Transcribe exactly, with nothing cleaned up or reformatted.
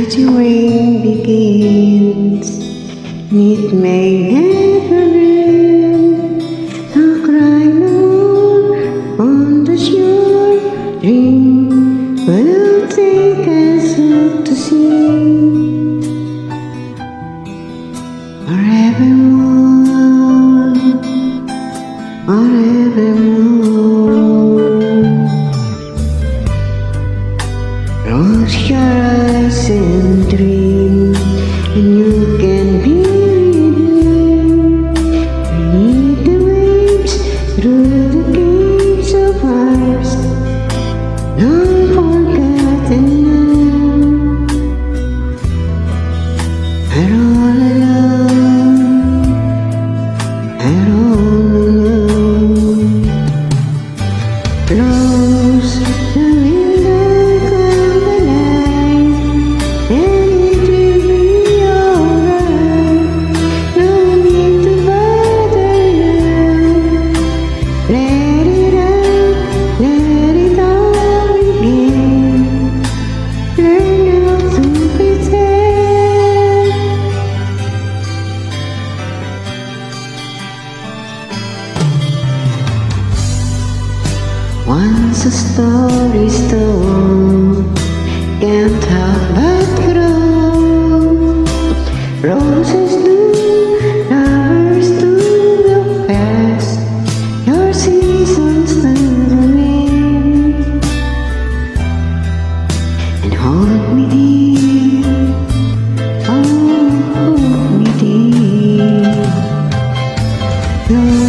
mighty rain begins, and it may never end. I'll cry no more on the shore, dream will take us out to sea. Forevermore, forevermore. Close your eyes and dream, and you can be with me. Beneath the waves, through the gates of ours, long forgotten now. And all alone, and all alone. Close the window, come the night, and it will be alright. No need to bother now. Let it out, let it all begin. Learn how to pretend. Once a story's told, can't help but grow. Roses do, flowers do look fast. Your seasons turn away, and hold me dear, oh, hold me dear. No